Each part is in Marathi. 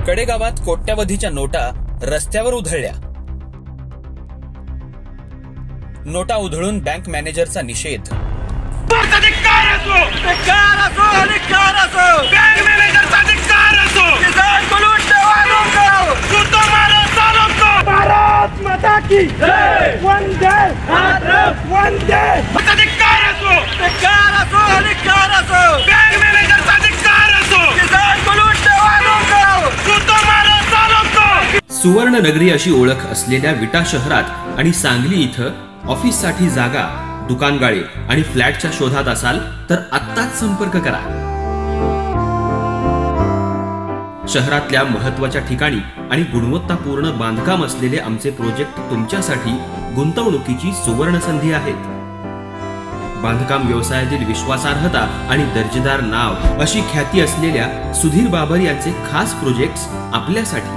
कडेगावात कोट्यवधीच्या नोटा रस्त्यावर उधळल्या। नोटा उधळून बँक मॅनेजरचा निषेध। भारत माता की जय, वंदे मातरम, वंदे सुवर्ण नगरी अशी ओळख असलेल्या विटा शहरात आणि सांगली इथं ऑफिससाठी जागा, दुकानगाळे आणि फ्लॅटच्या शोधात असाल तर आत्ताच संपर्क करा। शहरातल्या महत्त्वाच्या ठिकाणी आणि गुणवत्तापूर्ण बांधकाम असलेले आमचे प्रोजेक्ट तुमच्यासाठी गुंतवणुकीची सुवर्ण संधी आहेत। बांधकाम व्यवसायातील विश्वासार्हता आणि दर्जेदार नाव अशी ख्याती असलेल्या सुधीर बाबर यांचे खास प्रोजेक्ट्स आपल्यासाठी।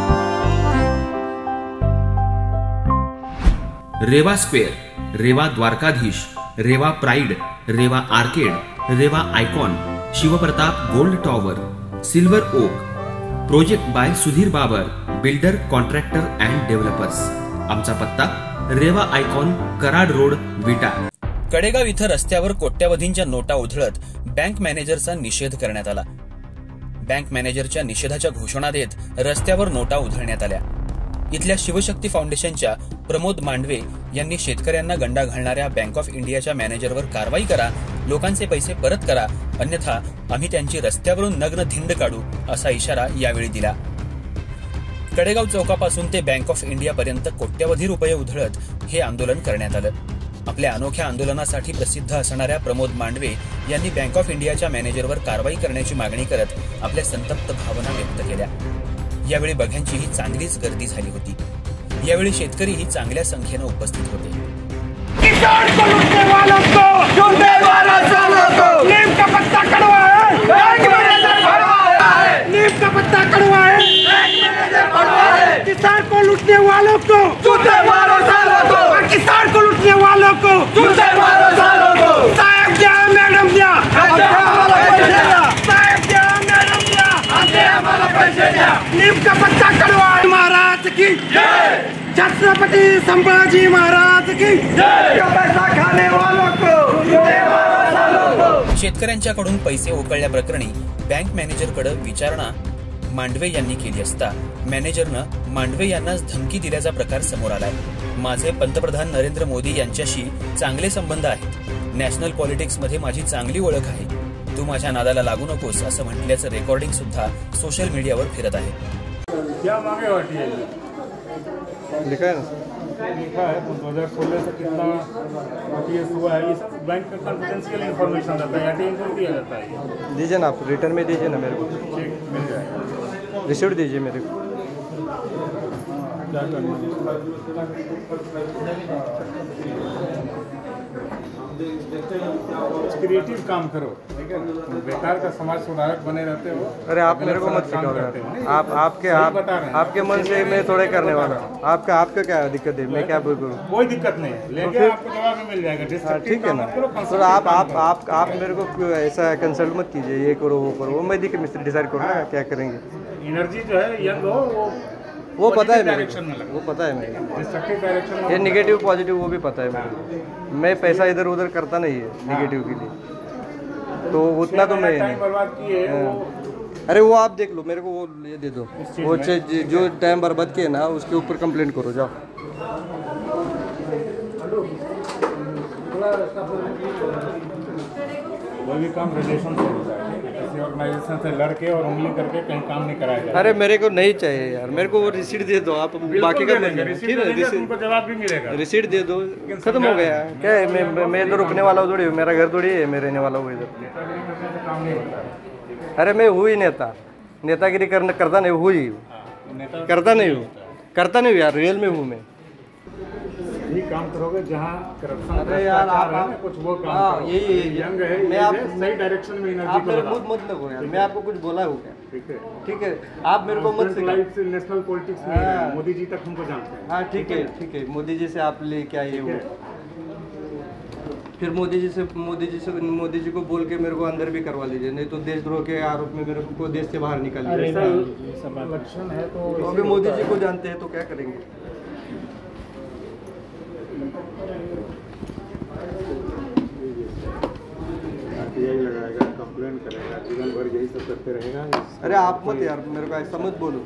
Reva square, Reva Dwarkadhish, Reva pride, Reva arcade, Reva icon, Shivpratap gold tower, silver oak. Project by Sudhir Babar, builder, contractor and developers. आमचा पत्ता रेवा आयकॉन, कराड रोड, विटा। कडेगाव इथं रस्त्यावर कोट्यवधींच्या नोटा उधळत बँक मॅनेजरचा निषेध करण्यात आला। बँक मॅनेजरच्या निषेधाच्या घोषणा देत रस्त्यावर नोटा उधळण्यात आल्या। इथल्या शिवशक्ती फाउंडेशनच्या प्रमोद मांडवे यांनी शेतकऱ्यांना गंडा घालणाऱ्या बँक ऑफ इंडियाच्या मॅनेजरवर कारवाई करा, लोकांचे पैसे परत करा, अन्यथा आम्ही त्यांची रस्त्यावरून नग्न धिंड काढू असा इशारा यावेळी दिला। कडेगाव चौकापासून ते बँक ऑफ इंडिया पर्यंत कोट्यवधी रुपये उधळत हे आंदोलन करण्यात आलं। आपल्या अनोख्या आंदोलनासाठी प्रसिद्ध असणाऱ्या प्रमोद मांडवे यांनी बँक ऑफ इंडियाच्या मॅनेजरवर कारवाई करण्याची मागणी करत आपल्या संतप्त भावना व्यक्त केल्या। यावेळी बघ्यांचीही चांगलीच गर्दी झाली होती। यावेळी शेतकरीही चांगल्या संख्येने उपस्थित होते। किसान को लूटने वालों को, लूटने वालों को, नीम का पत्ता कड़वा है, बैंक मैनेजर भड़वा है, नीम का पत्ता कड़वा है, बैंक मैनेजर भड़वा है। किसान को लूटने वालों को, लूटने वालों को, किसान को लूटने वालों को, लूटने वालों को। साहब क्या, मैडम क्या, साहब क्या, मैडम क्या, हमारा पैसे क्या। नीम का पत्ता कड़वा है। महाराज की जय, छत्रपति संभाजी महाराज की जय। पैसा खाने वालों को, लूटने वालों को। शेतकऱ्यांच्याकडून पैसे उकळल्याप्रकरणी बँक मॅनेजरकडे विचारणा मांडवे यांनी केली असता मॅनेजरनं मांडवे यांनाच धमकी दिल्याचा प्रकार समोर आलाय। माझे पंतप्रधान नरेंद्र मोदी यांच्याशी चांगले संबंध आहेत, नॅशनल पॉलिटिक्स मध्ये माझी चांगली ओळख आहे, तू माझ्या नादाला लागू नकोस असं म्हटल्याचं रेकॉर्डिंग सुद्धा सोशल मीडियावर फिरत आहे। क्या मांगे होती है? लिखा है ना, लिखा है 2016 से कितना OTS हुआ है, ये सब बैंक का कॉन्फिडेंशियल इन्फॉर्मेशन रहता है, ATM को दिया जाता है। दीजिए ना, आप रिटर्न में दीजिए ना मेरे को। ठीक, मिल जाएगा। रिसीप्ट दीजिए मेरे को। क्या करना है? क्रिएटिव काम करो, ठीक है ना? बेकार का समाज सुधारक बने रहते हो। अरे आप मेरे को मत सिखाओ यार। आपके मन से मैं थोड़े करने वाला हूँ। आपका क्या दिक्कत है? मैं क्या करूँ? कोई दिक्कत नहीं है, लेके आपको जवाब मिल जाएगा। ठीक है ना सर, आप मेरे को ऐसा कंसल्ट मत कीजिए, ये करो वो करो, वो मैं डिसाइड करूँ ना क्या करेंगे। एनर्जी जो है यंग हो, वो पता है मेरे डायरेक्शन में लगा, वो पता है मेरे, डिस्ट्रक्टिव डायरेक्शन में। ये निगेटिव पॉजिटिव वो भी पता है मेरे। मैं पैसा इधर उधर करता नहीं है निगेटिव के लिए, तो उतना तो मैं टाइम बर्बाद किए। अरे वो आप देख लो, मेरे को वो ये दे दो, वो जो टाइम बर्बाद किए ना उसके ऊपर कंप्लेंट करो, जाओ। कोई भी काम रिलेशन से होता है, किसी ऑर्गेनाइजेशन से लड़के और उंगली करके कहीं काम नहीं कराया जाए। अरे मेरे को नहीं चाहिए यार, मेरे को वो रिसीट दे दो, आप बाकी का ठीक है, तुमको जवाब भी मिलेगा। रिसीट दे दो, खत्म हो गया। क्या है, मैं इधर रुकने वाला हूँ थोड़ी, मेरा घर थोड़ी है, मैं रहने वाला हूँ इधर। काम नहीं होता है। अरे मैं हूँ ही नेतागिरी करता नहीं हूँ ही, करता नहीं हूँ यार, रियल में हूँ मैं। यही काम करोगे जहाँ करप्शन, अरे यार आप कुछ वो काम करो। यही यंग है, मैं आप सही डायरेक्शन में एनर्जी आप मेरे मुझ मत लगो यार, मैं आपको कुछ बोला हूँ क्या? ठीक है, आप मेरे को मत सिखाओ। नेशनल पॉलिटिक्स में मोदी जी तक हमको जानते हैं। हाँ ठीक है, मोदी जी से आप ले क्या ये वो फिर मोदी जी को बोल के मेरे को अंदर भी करवा लीजिए, नहीं तो देशद्रोह के आरोप में मेरे को देश से बाहर निकाल लीजिए। इलेक्शन है तो अभी मोदी जी को जानते हैं तो क्या करेंगे। यही लगाएगा, कंप्लेंट करेगा, जीवन भर यही सब करते रहेगा। अरे आप मत यार, मेरे को ऐसा मत बोलो।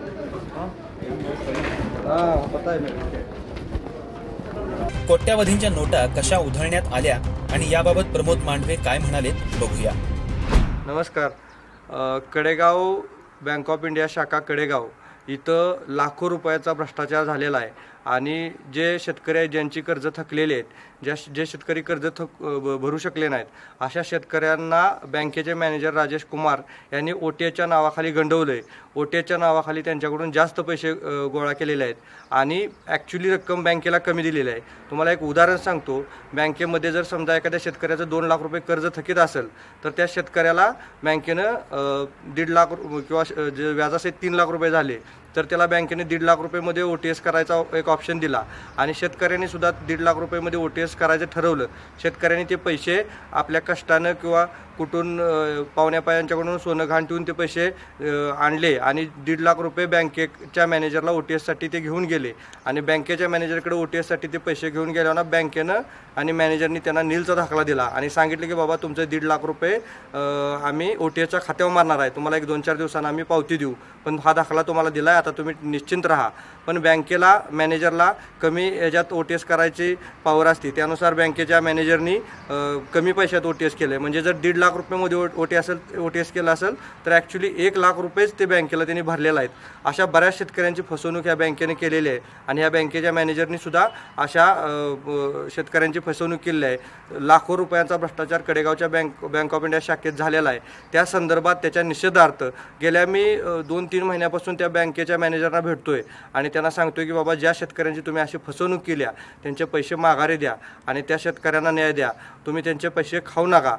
हाँ पता है मेरे को। कोट्यावधींच्या नोटा कशा उधळण्यात आल्या आणि याबाबत प्रमोद मांडवे काय म्हणाले बघूया। नमस्कार। कडेगाव बँक ऑफ इंडिया शाखा कडेगाव इथं लाखो रुपयाचा भ्रष्टाचार झालेला आहे आणि जे शेतकरी आहेत ज्यांची कर्ज थकलेली आहेत, जे शेतकरी कर्ज भरू शकले नाहीत, अशा शेतकऱ्यांना बँकेचे मॅनेजर राजेश कुमार यांनी OTAच्या नावाखाली गंडवलं आहे। OTAच्या नावाखाली त्यांच्याकडून जास्त पैसे गोळा केलेले आहेत आणि ॲक्च्युली रक्कम बँकेला कमी दिलेली आहे। तुम्हाला एक उदाहरण सांगतो, बँकेमध्ये जर समजा एखाद्या शेतकऱ्याचं 2 लाख रुपये कर्ज थकीत असेल तर त्या शेतकऱ्याला बँकेनं 1.5 लाख किंवा जे व्याजासहित 3 लाख रुपये झाले तर त्याला बँकेने 1.5 लाख रुपयेमध्ये OTS करायचा एक ऑप्शन दिला आणि शेतकऱ्यांनी सुद्धा 1.5 लाख रुपयेमध्ये OTS करायचं ठरवलं। शेतकऱ्यांनी ते पैसे आपल्या कष्टानं किंवा कुठून पाहुण्यापायांच्याकडून सोनं घाण ठेवून ते पैसे आणले आणि 1.5 लाख रुपये बँकेच्या मॅनेजरला OTSसाठी ते घेऊन गेले आणि बँकेच्या मॅनेजरकडे OTSसाठी ते पैसे घेऊन गेल्यावर बँकेनं आणि मॅनेजरनी त्यांना नीलचा दाखला दिला आणि सांगितलं की बाबा तुमचे 1.5 लाख रुपये आम्ही OTSच्या खात्यावर मारणार आहे, तुम्हाला 1-2-4 दिवसांना आम्ही पावती देऊ, पण हा दाखला तुम्हाला दिला आहे, आता तुम्ही निश्चिंत राहा। पण बँकेला मॅनेजरला कमी याच्यात OTS करायची पावर असते, त्यानुसार बँकेच्या मॅनेजरनी कमी पैशात OTS केलं। म्हणजे जर 1.5 लाख रुपयामध्ये OTS केलं असेल तर ॲक्च्युली 1 लाख रुपयेच ते बँकेला त्यांनी भरलेला आहेत। अशा बऱ्याच शेतकऱ्यांची फसवणूक ह्या बँकेने केलेली आहे आणि ह्या बँकेच्या मॅनेजरनी सुद्धा अशा शेतकऱ्यांची फसवणूक केली आहे। लाखो रुपयांचा भ्रष्टाचार कडेगावच्या बँक ऑफ इंडिया शाखेत झालेला आहे। त्या संदर्भात त्याच्या निषेधार्थ गेल्या मी 2-3 महिन्यापासून त्या बँकेच्या मॅनेजरना भेटतोय आणि त्यांना सांगतोय की बाबा ज्या शेतकऱ्यांची तुम्ही अशी फसवणूक केल्या त्यांचे पैसे माघारी द्या आणि त्या शेतकऱ्यांना न्याय द्या, तुम्ही त्यांचे पैसे खाऊ नका।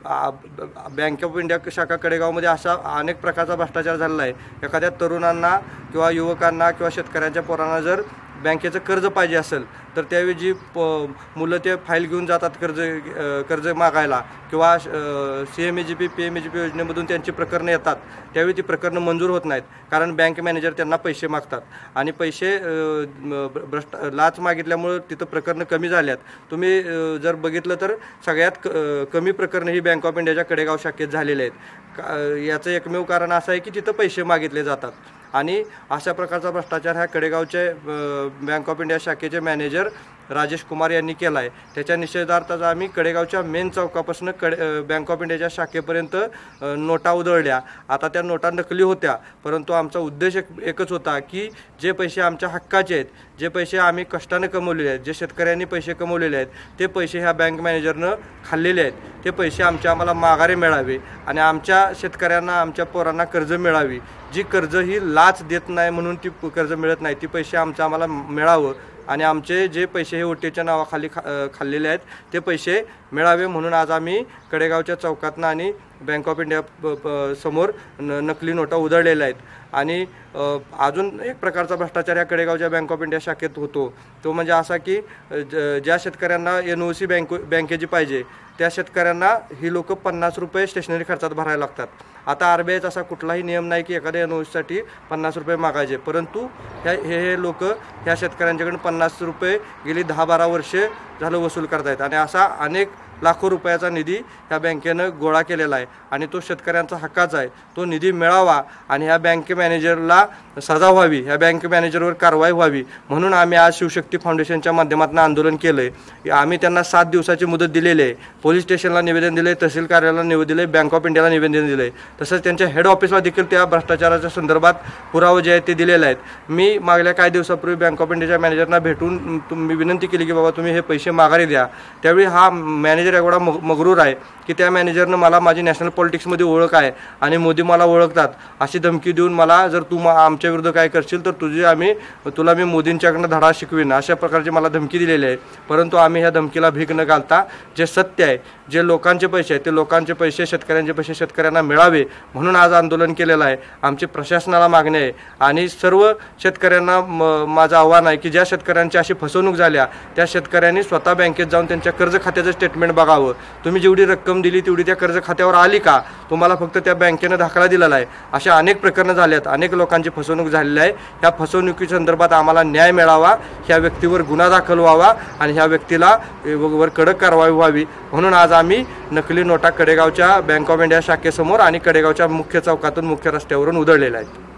बँक ऑफ इंडिया शाखा कडेगावमध्ये असा अनेक प्रकारचा भ्रष्टाचार झालेला आहे। एखाद्या तरुणांना किंवा युवकांना किंवा शेतकऱ्यांच्या पोरांना जर बँकेचं कर्ज पाहिजे असेल तर त्यावेळी जी मुलं ते फाईल घेऊन जातात कर्ज मागायला किंवा CMAGP PMAGP योजनेमधून त्यांची प्रकरणं येतात त्यावेळी ती प्रकरणं मंजूर होत नाहीत, कारण बँक मॅनेजर त्यांना पैसे मागतात आणि पैसे लाच मागितल्यामुळे तिथं प्रकरणं कमी झाल्यात। तुम्ही जर बघितलं तर सगळ्यात कमी प्रकरणं ही बँक ऑफ इंडियाच्या कडेगाव शाखेत झालेले आहेत। याचं एकमेव कारण असं आहे की तिथं पैसे मागितले जातात आणि अशा प्रकारचा भ्रष्टाचार ह्या कडेगावचे बँक ऑफ इंडिया शाखेचे मॅनेजर राजेश कुमार यांनी केला आहे। त्याच्या निषेधार्थाचा आम्ही कडेगावच्या मेन चौकापासून बँक ऑफ इंडियाच्या शाखेपर्यंत नोटा उधळल्या। आता त्या नोटा नकली होत्या, परंतु आमचा उद्देश एकच होता की जे पैसे आमच्या हक्काचे आहेत, जे पैसे आम्ही कष्टाने कमवलेले आहेत, जे शेतकऱ्यांनी पैसे कमवलेले आहेत, ते पैसे ह्या बँक मॅनेजरनं खाल्लेले आहेत, ते पैसे आम्हाला माघारी मिळावे आणि आमच्या शेतकऱ्यांना आमच्या पोरांना कर्ज मिळावी। जी कर्ज ही लाच देत नाही म्हणून ती कर्ज मिळत नाही, ती पैसे आम्हाला मिळावं आणि आमचे जे पैसे हे OTAच्या नावाखाली खाल्लेले आहेत ते पैसे मिळावे म्हणून आज आम्ही कडेगावच्या चौकातनं आणि बँक ऑफ इंडिया समोर नकली नोटा उधळलेल्या आहेत। आणि अजून एक प्रकारचा भ्रष्टाचार या कडेगावच्या बँक ऑफ इंडिया शाखेत होतो, तो म्हणजे असा की ज्या शेतकऱ्यांना NOC बँकेची पाहिजे त्या शेतकऱ्यांना ही लोक 50 रुपये स्टेशनरी खर्चात भरायला लागतात। आता RBIचा असा कुठलाही नियम नाही की एखाद्या NOCसाठी 50 रुपये मागायचे, परंतु हे लोक ह्या शेतकऱ्यांच्याकडून 50 रुपये गेली 10-12 वर्षे झालं वसूल करतायत आणि असा अनेक लाखो रुपयाचा निधी ह्या बँकेनं गोळा केलेला आहे आणि तो शेतकऱ्यांचा हक्काचा आहे। तो निधी मिळावा आणि ह्या बँक मॅनेजरला सजा व्हावी, ह्या बँक मॅनेजरवर कारवाई व्हावी म्हणून आम्ही आज शिवशक्ती फाउंडेशनच्या माध्यमातून आंदोलन केलं आहे। आम्ही त्यांना 7 दिवसाची मुदत दिलेली आहे। पोलीस स्टेशनला निवेदन दिले, तहसील कार्यालयाला निवेदन दिले, बँक ऑफ इंडियाला निवेदन दिले, तसंच त्यांच्या हेड ऑफिसला देखील त्या भ्रष्टाचाराच्या संदर्भात पुरावे जे आहेत ते दिलेले आहेत। मी मागल्या काही दिवसापूर्वी बँक ऑफ इंडियाच्या मॅनेजरना भेटून मी विनंती केली की बाबा तुम्ही हे पैसे माघारी द्या। त्यावेळी हा मॅनेजर एवढा मगरूर आहे की त्या मॅनेजरनं मला माझी नॅशनल पॉलिटिक्समध्ये ओळख आहे आणि मोदी मला ओळखतात अशी धमकी देऊन मला जर तू आमच्या विरुद्ध काय करशील तर तुला मी मोदींच्याकडनं धडा शिकवीन अशा प्रकारची मला धमकी दिलेली आहे। परंतु आम्ही ह्या धमकीला भीक न घालता जे सत्य आहे, जे लोकांचे पैसे आहेत ते लोकांचे पैसे, शेतकऱ्यांचे पैसे शेतकऱ्यांना मिळावे म्हणून आज आंदोलन केलेलं आहे। आमची प्रशासनाला मागणी आहे आणि सर्व शेतकऱ्यांना माझं आव्हान आहे की ज्या शेतकऱ्यांची अशी फसवणूक झाल्या त्या शेतकऱ्यांनी स्वतः बँकेत जाऊन त्यांच्या कर्ज खात्याचं स्टेटमेंट बघावं, तुम्ही जेवढी रक्कम दिली तेवढी त्या कर्ज खात्यावर आली का, तुम्हाला फक्त त्या बँकेनं दाखला दिलेला आहे. अशा अनेक प्रकरणं झाल्यात, अनेक लोकांची फसवणूक झालेली आहे. ह्या फसवणुकीसंदर्भात आम्हाला न्याय मिळावा, ह्या व्यक्तीवर गुन्हा दाखल व्हावा आणि ह्या व्यक्तीला वर कडक कारवाई व्हावी म्हणून आज आम्ही नकली नोटा कडेगावच्या बँक ऑफ इंडिया शाखेसमोर आणि कडेगावच्या मुख्य चौकातून मुख्य रस्त्यावरून उधळलेल्या आहेत.